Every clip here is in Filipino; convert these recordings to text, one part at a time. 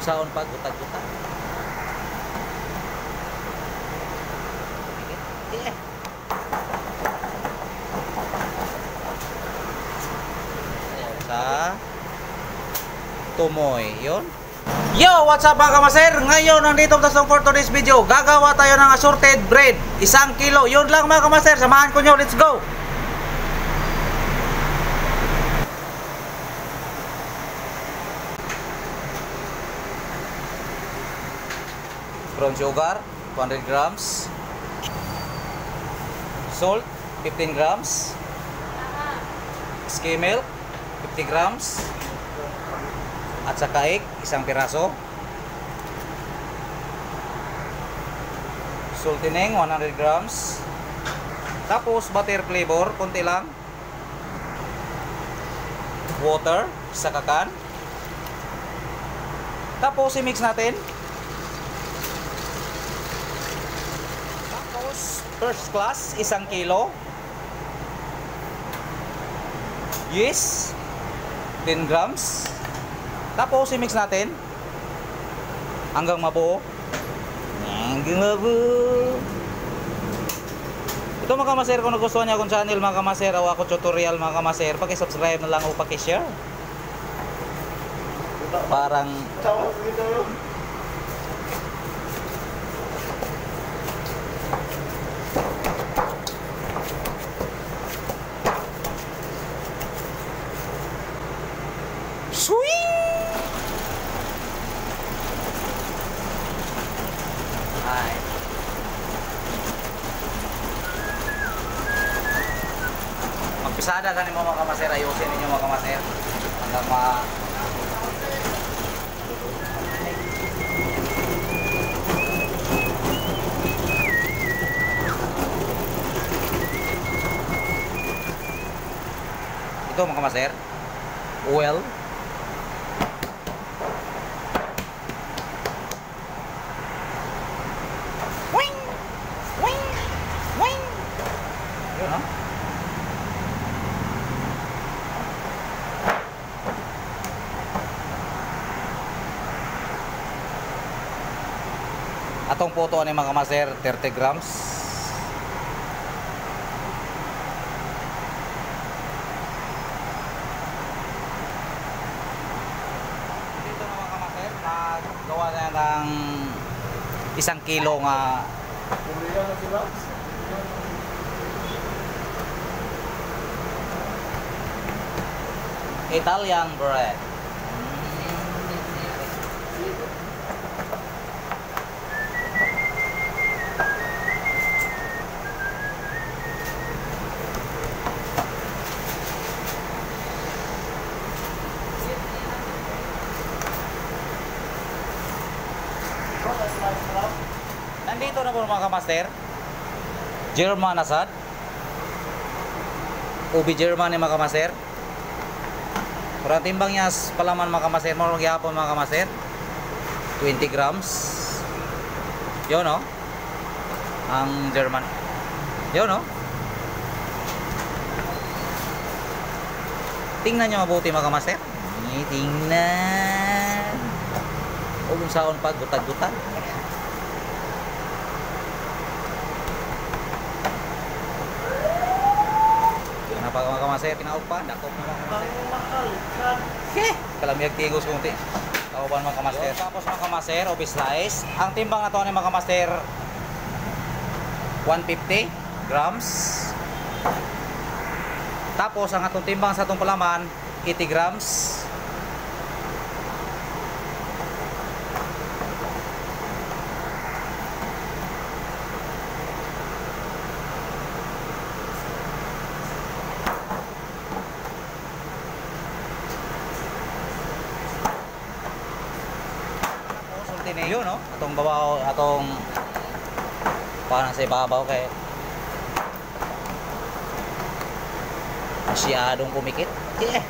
Saon pag utag-utag. Eh. Sa tumoy, yun. Yo, what's up mga kamaser? Ngayon, nandito tayo for today's video. Gagawa tayo ng assorted bread. 1 kilo. Yun lang mga kamaser. Samahan ko nyo. Let's go! Brown sugar, 200 grams. Salt, 15 grams. Skim milk, 50 grams. At saka egg, 1 piraso. Sultineng, 100 grams. Tapos butter flavor, konti lang. Water, sa kakan. Tapos i-mix natin. Tapos first class, 1 kilo. Yeast, 10 grams. Tapos i-mix natin hanggang mabuo. Hanggang mabuo. Ito mga kamaser, kung nagustuhan niyo akong channel mga kamaser, o ako tutorial mga kamaser, paki-subscribe na lang o paki-share. Parang swing! Ay. Magpisada ka ni mga kamaser, ayusin ninyo mga kamaser hanggang ito mga kamaser, oil. Atong photo ni mga kamaser, 30 grams. Dito na mga kamaser, nagawa na ng 1 kilo nga Italian bread. Nandito na po mga kamaster, German asad, ubi German ni mga kamaster. Kurang timbang niya palaman mga kamaster, marunong yapon mga kamaster, 20 grams. Yun no, ang German. Yun no. Tingnan nyo mabuti mga kamaster. Tingnan. O kung saan pag gutag-gutag. Kenapa mga kamaser, pinaog pa? Dakop na mga kamaser. Kalamiyag tigos kunti. Kauban mga kamaser. Tapos mga kamaser, obi slice. Ang timbang na ito ni mga kamaser, 150 grams. Tapos ang atong timbang sa atong palaman, 80 grams. Yun no, atong babaw, atong parang sa ibabaw kay masyadong kumikit. Yeah.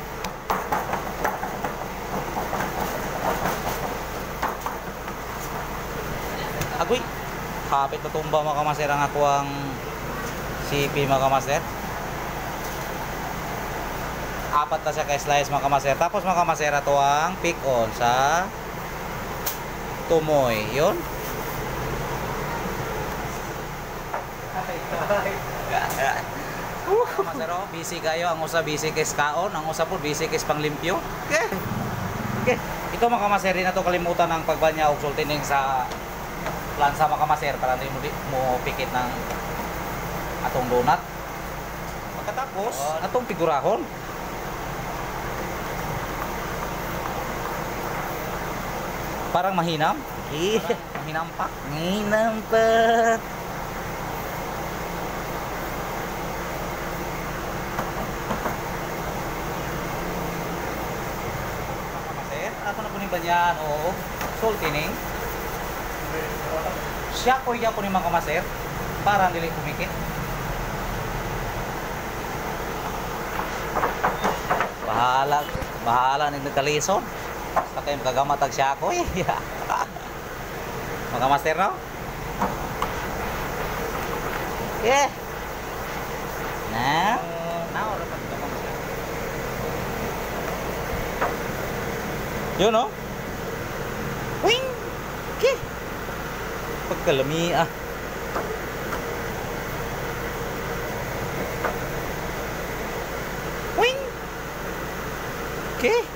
Agoy, kapit na tumba mga kamaser ang ako ang CP mga kamaser. Apat na siya kay slice mga kamaser. Tapos mga kamaser, ito ang pick on sa tumoy. Yun. Mga masero, busy kayo. Ang usa busy kay kaon, ang usa po busy kay panglimpyo. Okay. Okay. Ito mga kamaser, di na to kalimutan ng pagbanya og sultining sa plansa mga kamaser para hindi mo pikit ng atong donut. Pagkatapos, atong figurahon. Parang mahinam. Mahinam pa. Mahinam pa. Ato na po ni banyan o sultining. Siya ko iya po ni mga kamaser para dili kumikit. Bahala ni nagkalison. Basta kayo magagamatag siya ko eh. Mga kamaser no? Yeah. Now, yun no? Wing! Okay. Pagkalami ah. Wing! Okay.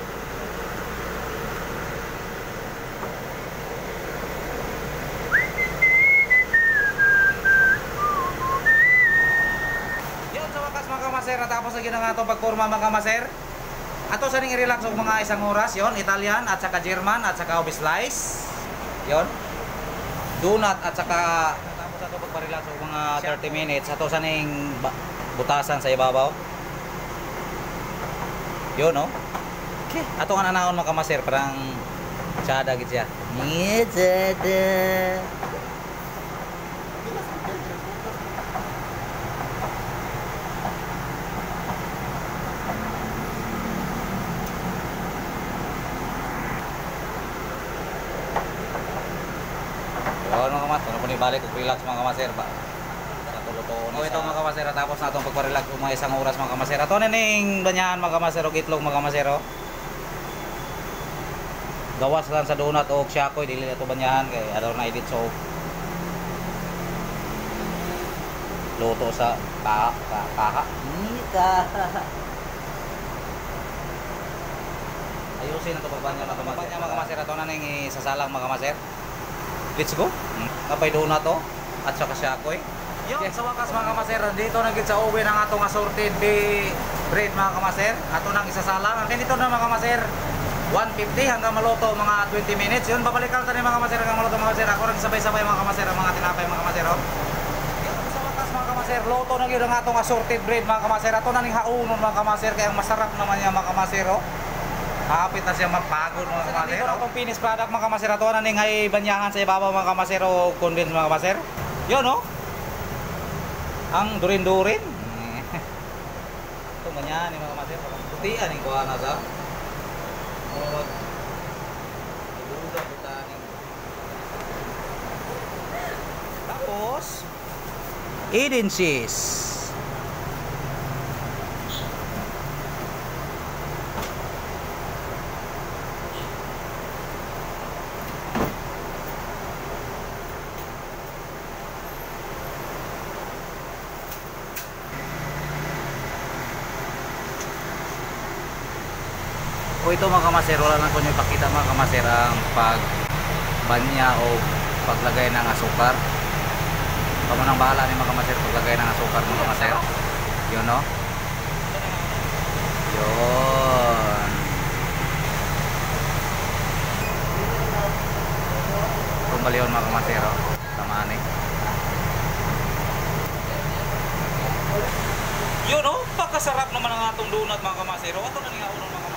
Yun sa wakas mga kamaser, natapos na ginang atong pagkurma mga kamaser. Ato sa ning i-relax og mga isang oras, yon Italian at saka German at saka ube slice. Yon. Donut at saka tapos ato pagpa-relax og mga 30 minutes ato sa ning butasan sa ibabaw. Yon no. Okay. Ato nga nanahon mga kamaser parang tsada gid siya. Tsada. Mga kamas, ano po ni balik kung relax mga kamaser ba? Sa tulutuon. O ito mga kamaser, tapos na itong pagpa-relax kung mga isang oras mga kamaser. Ito na ning banyahan mga kamaser o itlog mga kamaser. Gawas lang sa donut o siyakoy, dili ito banyahan kay ador na edit so luto sa kaha. Ayusin na ito pagbanya mga kamaser. Ito na ning isasalang mga kamaser. Let's go. Kapay doon na to at saka siyakoy. Yun, sa wakas mga kamaser, dito na gid sa oven ang atong assorted bread mga kamaser. Ato nang isasalang. Ang dito na mga kamaser, 150 hanggang maluto mga 20 minutes. Yun, babalikan tayo mga kamaser hanggang maluto mga kamaser. Ako rin sabay-sabay mga kamaser ang mga tinapay mga kamaser. Yun, sa wakas mga kamaser, luto na gid ang atong assorted bread mga kamaser. Ato na ning haunon mga kamaser, kaya masarap naman yan mga kamaser. Kapit na siya mapagod mga kamaser. Dito na itong finished product mga kamaser. Ito na ning ay banyahan sa ibabaw mga kamaser o condensed mga kamaser. Yun no? Ang durin-durin. Ito banyahan mga kamaser. Putian yung kuha na sa. Tapos Eden cheese. O ito mga kamaser, wala lang ko nyo ipakita mga kamaser ang pagbanya o paglagay ng asukar. Kamo nang bahala ni mga kamaser paglagay ng asukar mga kamaser. Yun no? Yun. Tumbal yun mga kamaser. Tamaan eh. Yun no? Pagkasarap naman ang atong donut mga kamaser. Ito na nga unang mga